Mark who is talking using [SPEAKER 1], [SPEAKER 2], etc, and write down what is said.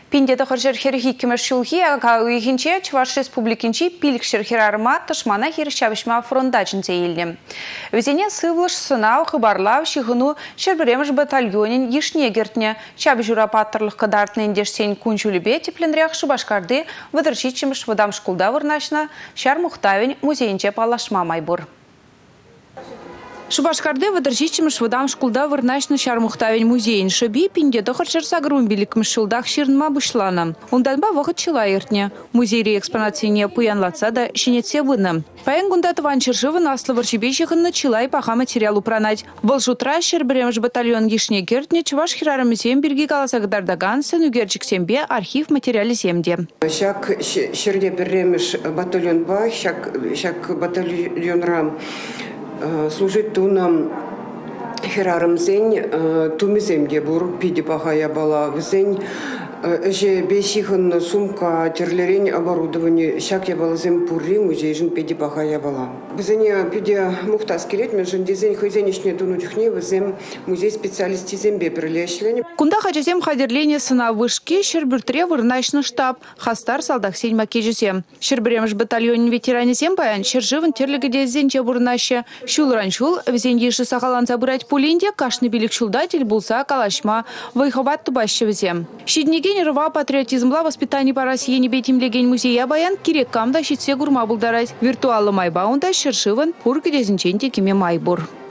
[SPEAKER 1] Пиндеті қыржыр херхи кемеш шулхи, ага уйхинче Чуваш республикинчи пилік шерхерарыма тышмана хершабышма фрондачын зейлі. Өзене сывлыш сынау хыбарлау шихыну шербіремш батальонин ешне гертне. Чабы журапаттырлық кадартны индешсен күнчулебе тепленрях Шубашкарды выдырчичимш выдам шкулда вырнашна шар мухтавень музейнче палашма майбур. Шубашкарды выдырчичимш выдам шкулда вырнашна шар мухтавень музейн шеби пиндеті қырчыр сагрун билікмш шылдақ ширнма бұшлана. Онданба вақыт чыла ертне. Музейре экспонацияне пуянлатса да шенетсе выны. Паян гундатыван чыржывын аслы варчебейшіғынны чылай паха материалу пранать. Бұл жутра шербіремш батальон ешне гертне Чуваш хирарымызем бірге каласагдардаган сәнүгерчік сембе архив материалы земде.
[SPEAKER 2] Шак шерде біремш батальон ба, шак батальон рам служит тунам хирарымзен тумиземде бур пиди пахая бала взень же бесихын сумка терлерень оборудование шак я бала зем пурри музейжин пиди пахая бала. Взене пиди мухтас келет межен дизень хозяйничне тунутихне взем музей специалисти зембе прилешлени.
[SPEAKER 1] Кунда хачазем хадерление сына вышки шербюртре вырнашны штаб хастар салдах сень макежесем. Шербіремш батальон ветеране зембаян шерживын терлігіде зенче вырнаще. Шул взень еші сахалан забырать пулинде кашны билік шулдатель булса калашма вайхабат тубаще взем. Щеднеген рва патриотизмла воспитание по России не бетимлеген музея баян кирек камда щитсе гурма булдарать. Виртуалы майбаунда шершивын пургеде зенченте кеме майбур.